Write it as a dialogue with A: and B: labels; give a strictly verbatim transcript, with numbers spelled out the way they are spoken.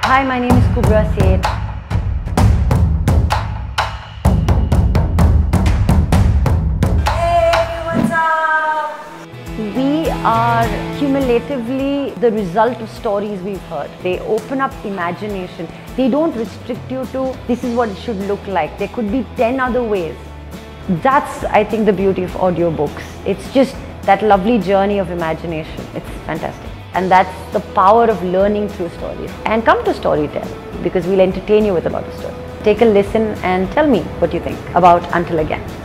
A: Hi, my name is Kubbra Sait.
B: Hey, what's up?
A: We are cumulatively the result of stories we've heard. They open up imagination. They don't restrict you to this is what it should look like. There could be ten other ways. That's, I think, the beauty of audiobooks. It's just that lovely journey of imagination. It's fantastic. And that's the power of learning through stories. And come to Storytel because we'll entertain you with a lot of stories. Take a listen and tell me what you think about Until Again.